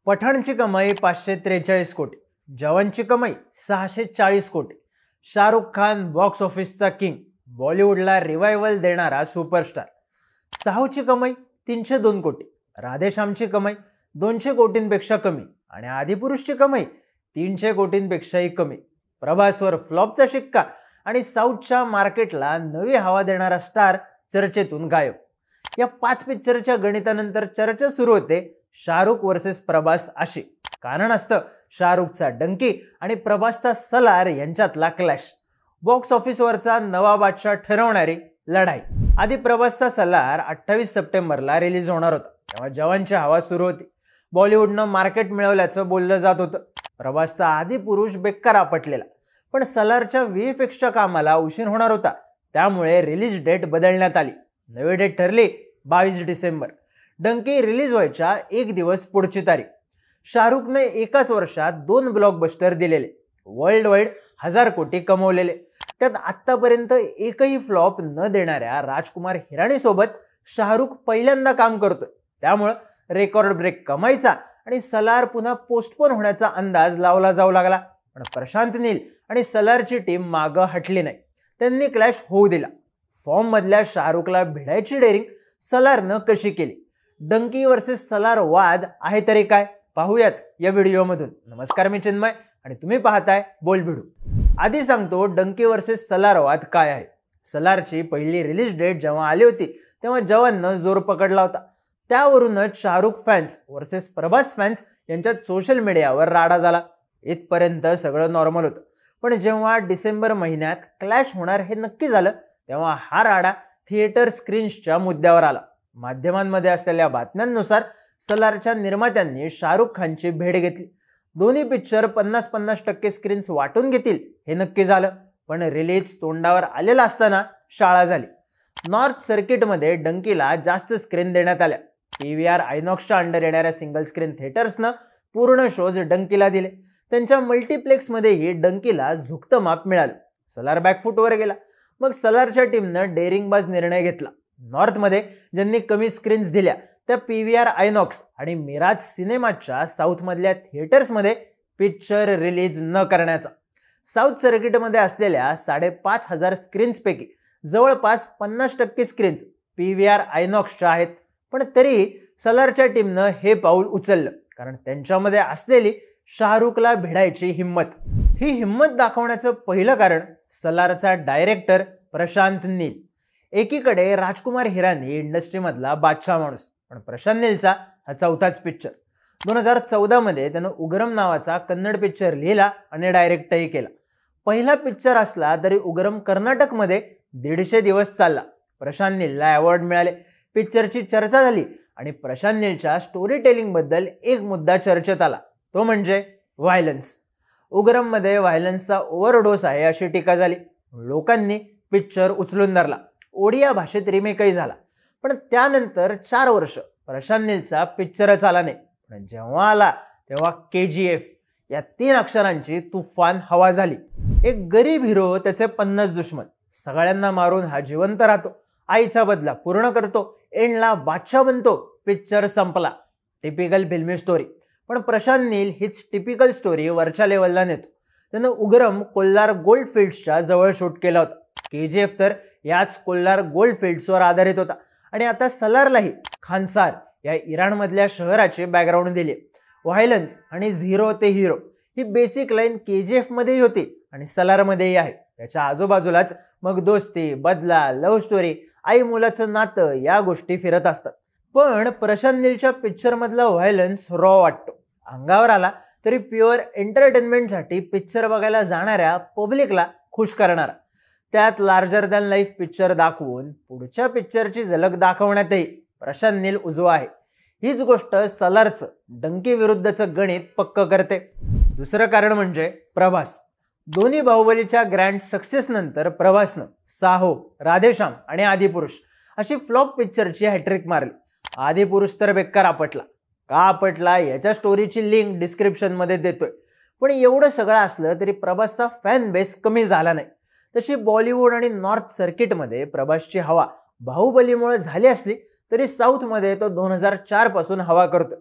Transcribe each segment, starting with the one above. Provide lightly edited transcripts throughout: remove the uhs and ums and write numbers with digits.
पठाणची कमाई 543 कोटी, जवानची कमाई 640 कोटी. शाहरुख खान बॉक्स ऑफिसचा किंग, बॉलिवूडला रिवायवल देणारा सुपरस्टार. साहूची कमाई 302 कोटी, राधेश्यामची कमाई 200 कोटींपेक्षा कमी आणि आदिपुरुषची कमाई 300 कोटींपेक्षाही कमी. प्रभासवर फ्लॉपचा शिक्का आणि साऊथच्या मार्केटला नवी हवा देणारा स्टार चर्चेतून गायब. या 5 पिक्चरच्या गणितानंतर चर्चा सुरू होते शाहरुख वर्सेस प्रभास अशी. कारण असतं शाहरुखचा डंकी आणि प्रभासचा सलार यांच्यातला क्लॅश. बॉक्स ऑफिसवरचा नवा बादशाह ठरवणारी लढाई. आधी प्रभासचा सलार 28 सप्टेंबरला रिलीज होणार होता, तेव्हा जवानची हवा सुरू होती. बॉलिवूडनं मार्केट मिळवल्याचं बोललं जात होतं. प्रभासचा आदिपुरुष बेकार आपटलेला, पण सलारच्या VFXच्या कामाला उशीर होणार होता, त्यामुळे रिलीज डेट बदलण्यात आली. नवी डेट ठरली 22 डिसेंबर. डंकी रिलीज व्हायच्या एक दिवस पुढची तारीख. शाहरुखने एकाच वर्षात 2 ब्लॉकबस्टर दिलेले, वर्ल्ड वाईड 1000 कोटी कमवलेले. त्यात आतापर्यंत एकही फ्लॉप न देणाऱ्या राजकुमार हिराणी सोबत शाहरुख पहिल्यांदा काम करतोय. त्यामुळं रेकॉर्ड ब्रेक कमाईचा आणि सलार पुन्हा पोस्टपोन होण्याचा अंदाज लावला जाऊ लागला. पण प्रशांत नील आणि सलारची टीम मागं हटली नाही. त्यांनी क्लॅश होऊ दिला. फॉर्म मधल्या शाहरुखला भिडायची डेअरिंग सलारनं कशी केली? डंकी वर्सेस सलार वाद आहे तरी काय, पाहूयात या व्हिडिओमधून. नमस्कार, मी चिन्मय आणि तुम्ही पाहताय बोलभिडू. आधी सांगतो डंकी वर्सेस सलार वाद काय आहे. सलारची पहिली रिलीज डेट जेव्हा आली होती तेव्हा जवाननं जोर पकडला होता. त्यावरूनच Shah Rukh fans versus Prabhas fans यांच्यात सोशल मीडियावर राडा झाला. इथपर्यंत सगळं नॉर्मल होतं, पण जेव्हा डिसेंबर महिन्यात क्लॅश होणार हे नक्की झालं तेव्हा हा राडा थिएटर स्क्रीन्सच्या मुद्द्यावर आला. माध्यमांमध्ये असलेल्या बातम्यांनुसार सलारच्या निर्मात्यांनी शाहरुख खानची भेट घेतली. दोन्ही पिक्चर 50-50% स्क्रीन्स वाटून घेतील हे नक्की झालं, पण रिलीज तोंडावर आलेला असताना शाळा झाली. नॉर्थ सर्किटमध्ये डंकीला जास्त स्क्रीन देण्यात आल्या. PVR आयनॉक्सच्या अंडर येणाऱ्या सिंगल स्क्रीन थिएटर्सनं पूर्ण शोज डंकीला दिले. त्यांच्या मल्टिप्लेक्समध्येही डंकीला झुकतं माप मिळालं. सलार बॅकफुटवर गेला. मग सलारच्या टीमनं डेअरिंगबाज निर्णय घेतला. नॉर्थमध्ये ज्यांनी कमी स्क्रीन्स दिल्या त्या PVR आयनॉक्स आणि मिराज सिनेमाच्या साऊथमधल्या थिएटर्समध्ये पिक्चर रिलीज न करण्याचा. साऊथ सर्किटमध्ये असलेल्या 5500 स्क्रीन्सपैकी जवळपास 50% स्क्रीन्स PVR आयनॉक्सच्या आहेत. पण तरीही सलारच्या टीमनं हे पाऊल उचललं कारण त्यांच्यामध्ये असलेली शाहरुखला भिडायची हिंमत. ही हिंमत दाखवण्याचं पहिलं कारण सलारचा डायरेक्टर प्रशांत नील. एकीकडे राजकुमार हिरानी इंडस्ट्रीमधला बादशाह माणूस, पण प्रशांत नीलचा हा 4थाच पिक्चर. 2014 मध्ये त्यानं उग्रम नावाचा कन्नड पिक्चर लिहिला आणि डायरेक्टही केला. पहिला पिक्चर असला तरी उग्रम कर्नाटकमध्ये 150 दिवस चालला. प्रशांत नीलला अवॉर्ड मिळाले. पिक्चरची चर्चा झाली आणि प्रशांत नीलच्या स्टोरी टेलिंग बद्दल एक मुद्दा चर्चेत आला, तो म्हणजे व्हायलन्स. उग्रम मध्ये व्हायलन्सचा ओव्हरडोस आहे अशी टीका झाली. लोकांनी पिक्चर उचलून धरला. ओडिया भाषेत रिमेकही झाला. पण त्यानंतर 4 वर्ष प्रशांत नीलचा पिक्चरच आला नाही. पण जेव्हा आला तेव्हा KGF या 3 अक्षरांची तुफान हवा झाली. एक गरीब हिरो, त्याचे 50 दुश्मन, सगळ्यांना मारून हा जिवंत राहतो, आईचा बदला पूर्ण करतो, एंडला बादशाह बनतो, पिक्चर संपला. टिपिकल फिल्मी स्टोरी. पण प्रशांत नील हीच टिपिकल स्टोरी वरच्या लेवलला नेतो. त्यानं उग्रम कोल्हार गोल्डफिल्ड्सच्या जवळ शूट केला होता. KGF तर याच कोल्हार गोल्डफिल्ड्सवर आधारित होता. आणि आता सलारलाही खानसार या इराणमधल्या शहराचे बॅकग्राऊंड दिले. व्हायलन्स आणि झिरो ते हिरो ही बेसिक लाईन KGF मध्येही होती आणि सलारमध्येही आहे. त्याच्या आजूबाजूलाच मग दोस्ती, बदला, लव्ह स्टोरी, आई मुलाचं नातं या गोष्टी फिरत असतात. पण प्रशांत नीलच्या पिक्चर मधला व्हायलन्स रॉ वाटतो. अंगावर आला तरी प्युअर एंटरटेनमेंटसाठी पिक्चर बघायला जाणाऱ्या पब्लिकला खुश करणारा. त्यात लार्जर दॅन लाईफ पिक्चर दाखवून पुढच्या पिक्चरची झलक दाखवण्यातही प्रशांत नील उजवा आहे. हीच गोष्ट सलारचं डंकी विरुद्धचं गणित पक्क करते. दुसरं कारण म्हणजे प्रभास. दोन्ही बाहुबलीच्या ग्रँड सक्सेस नंतर प्रभासनं साहो, राधेश्याम आणि आदिपुरुष अशी फ्लॉप पिक्चरची हॅट्रिक मारली. आदिपुरुष तर बेकार आपटला. का आपटला याच्या स्टोरीची लिंक डिस्क्रिप्शन मध्ये देतोय. पण एवढं सगळं असलं तरी प्रभासचा फॅन बेस कमी झाला नाही. तशी बॉलिवूड आणि नॉर्थ सर्किटमध्ये प्रभासची हवा बाहुबलीमुळे झाली असली तरी साऊथमध्ये तो 2004 पासून हवा करतो.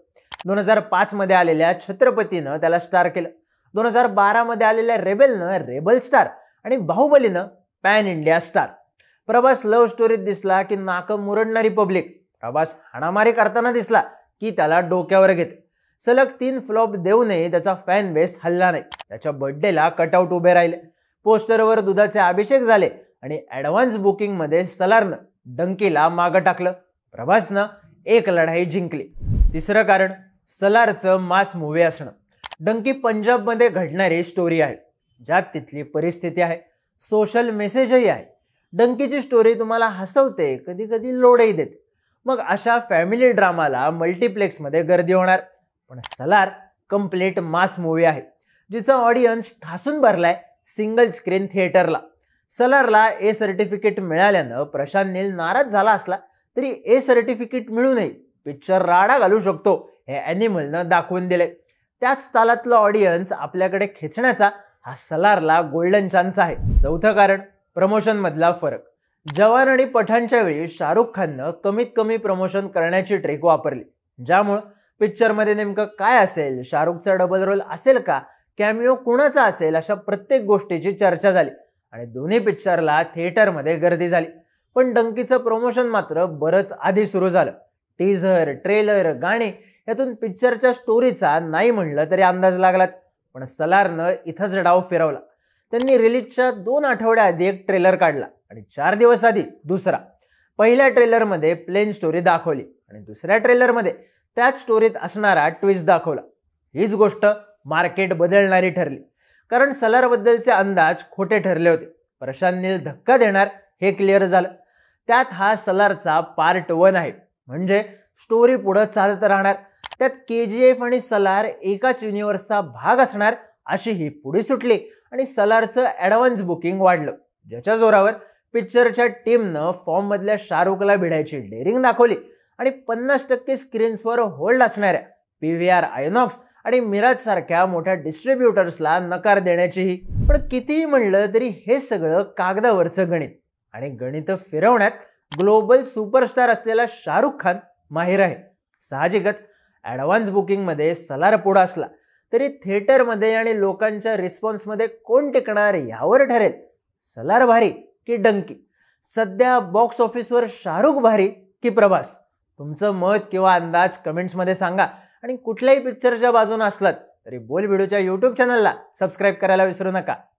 2005 मध्ये आलेल्या छत्रपतीनं त्याला स्टार केलं. 2012 मध्ये आलेल्या रेबेलनं रेबल स्टार आणि बाहुबलीनं pan India star. Prabhas love स्टोरीत दिसला की नाकं मुरडणारी पब्लिक, प्रभास हाणामारी करताना दिसला की त्याला डोक्यावर घेते. सलग 3 फ्लॉप देऊनही त्याचा फॅन बेस हल्ला नाही. त्याच्या बर्थडेला कटआउट उभे राहिले, पोस्टरवर दुधाचे अभिषेक झाले आणि ऍडव्हान्स बुकिंग मध्ये सलारनं डंकीला मागं टाकलं. प्रभासनं एक लढाई जिंकली. तिसरं कारण सलारचं मास मूव्ही असणं. डंकी पंजाबमध्ये घडणारी स्टोरी आहे, ज्यात तिथली परिस्थिती आहे, सोशल मेसेजही आहे. डंकीची स्टोरी तुम्हाला हसवते, कधी कधी लोडही देते. मग अशा फॅमिली ड्रामाला मल्टिप्लेक्समध्ये गर्दी होणार. पण सलार कम्प्लीट मास मूव्ही आहे, जिचा ऑडियन्स ठासून भरलाय सिंगल स्क्रीन थिएटरला. सलारला ए सर्टिफिकेट मिळाल्यानं प्रशांत नील नाराज झाला असला तरी ए सर्टिफिकेट मिळूनही पिक्चर राडा घालू शकतो हे ॲनिमलनं दाखवून दिले. त्याच तालातलं ऑडियन्स आपल्याकडे खेचण्याचा हा सलारला गोल्डन चान्स आहे. चौथं कारण प्रमोशन मधला फरक. जवान आणि पठाणच्या वेळी शाहरुख खाननं कमीत कमी प्रमोशन करण्याची ट्रिक वापरली, ज्यामुळं पिक्चरमध्ये नेमकं काय असेल, शाहरुखचा डबल रोल असेल का, कॅमिओ कुणाचा असेल, अशा प्रत्येक गोष्टीची चर्चा झाली आणि दोन्ही पिक्चरला थिएटरमध्ये गर्दी झाली. पण डंकीचं प्रमोशन मात्र बरंच आधी सुरू झालं. टीझर, ट्रेलर, गाणी यातून पिक्चरच्या स्टोरीचा नाही म्हणलं तरी अंदाज लागलाच. पण सलारनं इथंच डाव फिरवला. त्यांनी रिलीजच्या 2 आठवड्याआधी एक ट्रेलर काढला आणि 4 दिवस आधी दुसरा. पहिल्या ट्रेलरमध्ये प्लेन स्टोरी दाखवली आणि दुसऱ्या ट्रेलरमध्ये त्याच स्टोरीत असणारा ट्विस्ट दाखवला. हीच गोष्ट मार्केट बदलणारी ठरली, कारण सलारबद्दलचे अंदाज खोटे ठरले होते. प्रशांत नील धक्का देणार हे क्लिअर झालं. त्यात हा सलारचा पार्ट 1 आहे, म्हणजे स्टोरी पुढे चालत राहणार. त्यात KGF आणि सलार एकाच युनिव्हर्सचा भाग असणार अशी ही पुढे सुटली आणि सलारचं ॲडव्हान्स बुकिंग वाढलं, ज्याच्या जोरावर पिक्चरच्या टीमनं फॉर्म मधल्या शाहरुखला भिडायची डेअरिंग दाखवली आणि 50% स्क्रीन्सवर होल्ड असणाऱ्या PVR आयनॉक्स आणि मिराज सारख्या मोठ्या डिस्ट्रीब्युटर्सला नकार देण्याचीही. पण कितीही म्हणलं तरी हे सगळं कागदावरचं गणित, आणि गणित फिरवण्यात ग्लोबल सुपरस्टार असलेला शाहरुख खान माहिर आहे. साहजिकच ॲडव्हान्स बुकिंगमध्ये सलार पुढं असला तरी थिएटरमध्ये आणि लोकांच्या रिस्पॉन्समध्ये कोण टिकणार यावर ठरेल सलार भारी की डंकी. सध्या बॉक्स ऑफिसवर शाहरुख भारी की प्रभास? तुमचं मत किंवा अंदाज कमेंट्समध्ये सांगा. आणि कुठल्याही पिक्चरच्या बाजूने असलात तरी बोल व्हिडिओच्या YouTube चॅनलला सबस्क्राईब करायला विसरू नका.